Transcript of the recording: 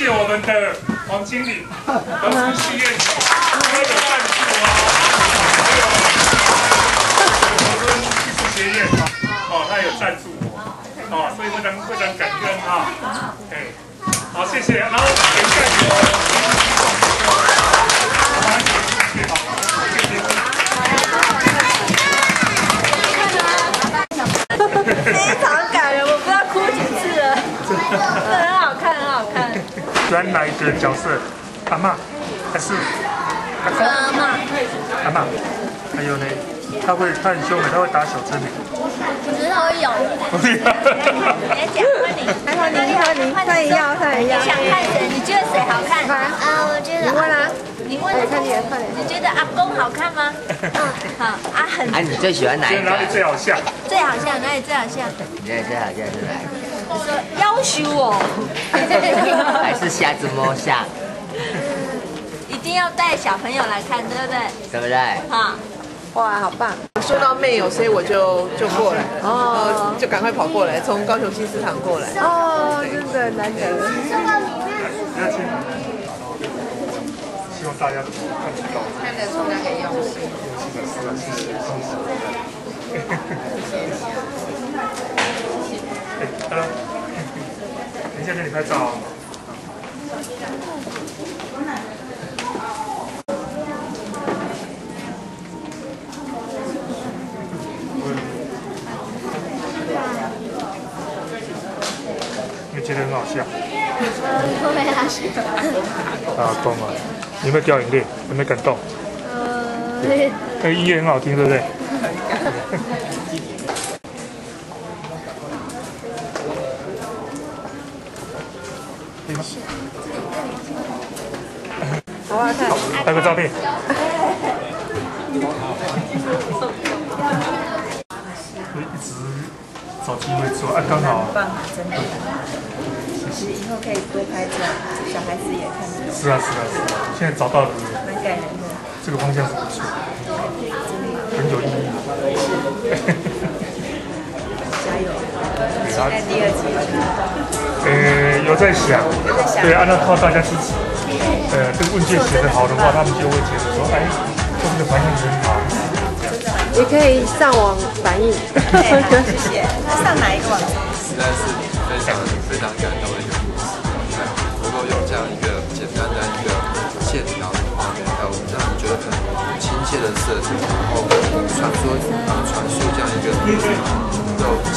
谢我们的黄经理和苏戏院都有赞助艺术学院他有赞助我所以非常感恩好，谢谢。然后等一下非常感人，我不知道哭几次了，真的很好看，很好看。 原来的角色，阿嬷还是阿公？阿嬷，还有呢，他很凶的，他会打小珍妮。 只是他会咬你。来讲，换你要。你想看谁？你觉得谁好看？ 我觉得。 你问啊。你问。 快点。 你觉得阿公好看吗？好，很。 你最喜欢哪一个？ 哪里最好笑？ 最好笑，哪里最好笑？ 你最好笑是哪一个？ 你说要求我。 还是瞎子摸象？ 一定要带小朋友来看，对不对？ 对不对？ 好。 哇，好棒！ 收到妹友，所以我就过来，就赶快跑过来，从高雄新市场过来。 真的难得。 希望大家都看得到。 看得出那个用心。 等一下给你拍照。你觉得很好笑？ 我没好笑。 公啊，有没有掉眼泪？有没有感动？那个音乐很好听，对不对？ 好好看。 拍个照片。一直找机会做刚好。 棒，真的。其实以后可以多拍这样，小孩子也看得懂。 是啊，现在找到了。 蛮感人的。 这个方向是不错，很有意义。 加油！期待第二季。 有在想，对，按照靠大家支持。这个问卷写得好的话，他们就会觉得说，做这个反应很好。 也可以上网反映。谢谢。上哪一个网站？ 实在是非常感动的一个故事，能够用这样一个简单的一个线条的画面，还有让你觉得很亲切的色彩，然后传输这样一个能够